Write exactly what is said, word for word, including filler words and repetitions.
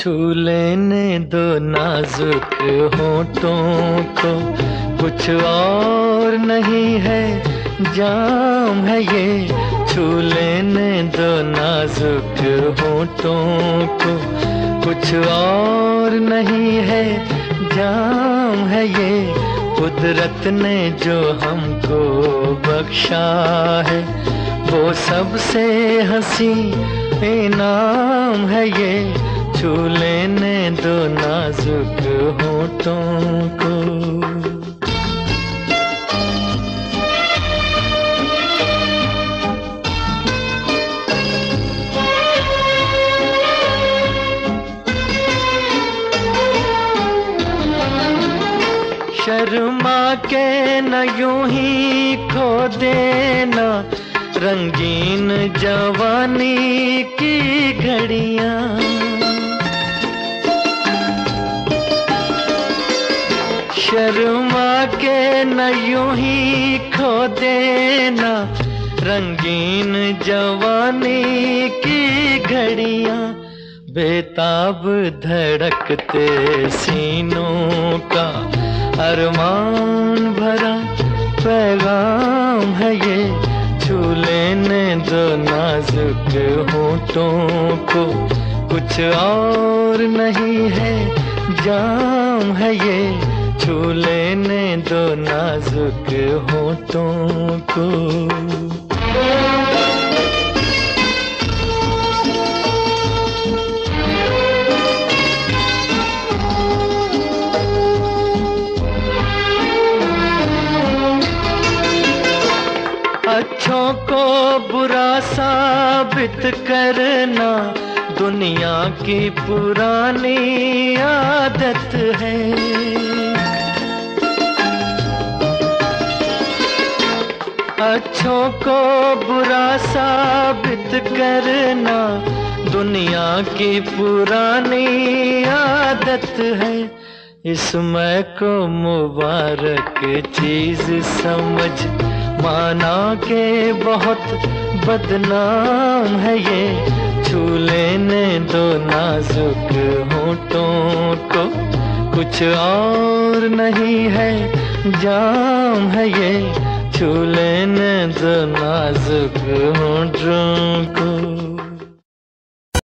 छू लेने दो नाजुक होठों को, कुछ और नहीं है जाम है ये। छू लेने दो नाजुक होठों को, कुछ और नहीं है जाम है ये। कुदरत ने जो हमको बख्शा है वो सबसे हंसी इनाम है ये। छू लेने दो नाजुक होठों को। शर्मा के न यूं ही खो देना रंगीन जवानी की घड़ियां। शर्मा के न यूं ही खो देना रंगीन जवानी की घड़ियां। बेताब धड़कते सीनों का अरमान भरा पैगाम है ये। छू लेने दो नाजुक होठों को, कुछ और नहीं है जाम है ये। छू लेने दो नाजुक होठों को। अच्छों को बुरा साबित करना दुनिया की पुरानी आदत है। अच्छों को बुरा साबित करना दुनिया की पुरानी आदत है। इसमें को मुबारक चीज समझ माना के बहुत बदनाम है ये। छू लेने दो नाजुक होठों को, कुछ और नहीं है जाम है ये। छू लेने दो नाजुक होठों को।